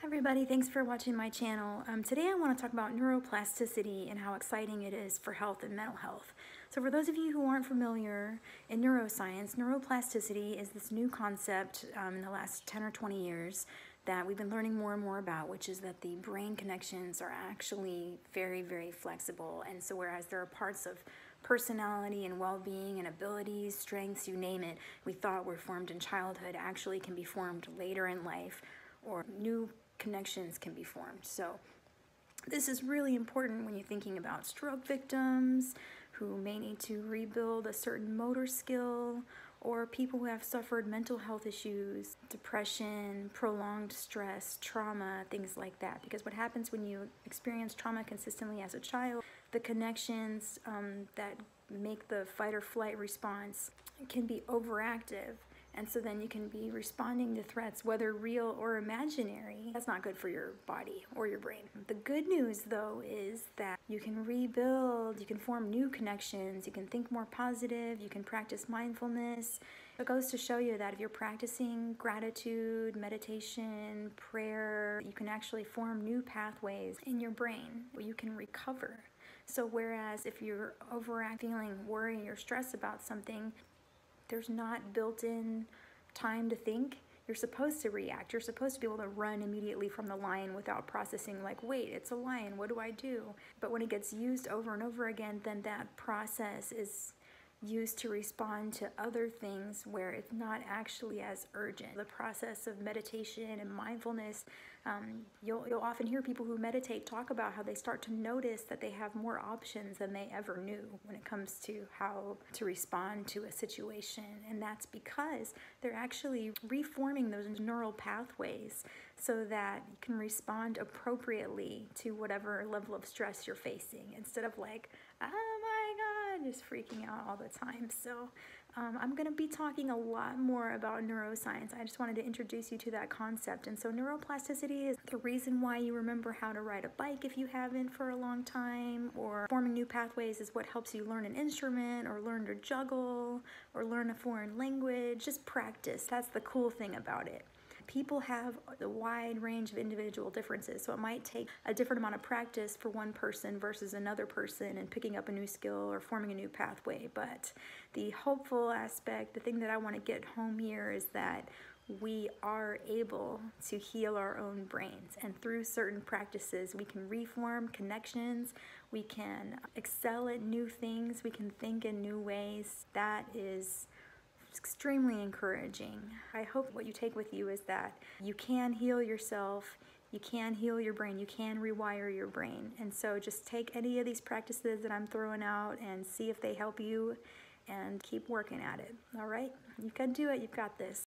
Everybody, thanks for watching my channel. Today I want to talk about neuroplasticity and how exciting it is for health and mental health. So for those of you who aren't familiar in neuroscience, neuroplasticity is this new concept in the last 10 or 20 years that we've been learning more and more about, which is that the brain connections are actually very, very flexible. And so whereas there are parts of personality and well-being and abilities, strengths, you name it, we thought were formed in childhood actually can be formed later in life, or new connections can be formed. So this is really important when you're thinking about stroke victims who may need to rebuild a certain motor skill, or people who have suffered mental health issues, depression, prolonged stress, trauma, things like that. Because what happens when you experience trauma consistently as a child, the connections that make the fight or flight response can be overactive. And so then you can be responding to threats, whether real or imaginary. That's not good for your body or your brain. The good news, though, is that you can rebuild, you can form new connections, you can think more positive, you can practice mindfulness. It goes to show you that if you're practicing gratitude, meditation, prayer, you can actually form new pathways in your brain where you can recover. So whereas if you're feeling worry or stress about something, there's not built-in time to think. You're supposed to react. You're supposed to be able to run immediately from the lion without processing, like, wait, it's a lion, what do I do? But when it gets used over and over again, then that process is used to respond to other things where it's not actually as urgent. The process of meditation and mindfulness, you'll often hear people who meditate talk about how they start to notice that they have more options than they ever knew when it comes to how to respond to a situation. And that's because they're actually reforming those neural pathways so that you can respond appropriately to whatever level of stress you're facing, instead of like, oh my God, just freaking out all the time. So I'm going to be talking a lot more about neuroscience. I just wanted to introduce you to that concept. And so neuroplasticity is the reason why you remember how to ride a bike if you haven't for a long time, or forming new pathways is what helps you learn an instrument or learn to juggle or learn a foreign language. Just practice. That's the cool thing about it. People have a wide range of individual differences, so it might take a different amount of practice for one person versus another person in picking up a new skill or forming a new pathway. But the hopeful aspect, the thing that I want to get home here, is that we are able to heal our own brains, and through certain practices we can reform connections, we can excel at new things, we can think in new ways. That is extremely encouraging. I hope what you take with you is that you can heal yourself, you can heal your brain, you can rewire your brain. And so just take any of these practices that I'm throwing out and see if they help you, and keep working at it. All right? You can do it. You've got this.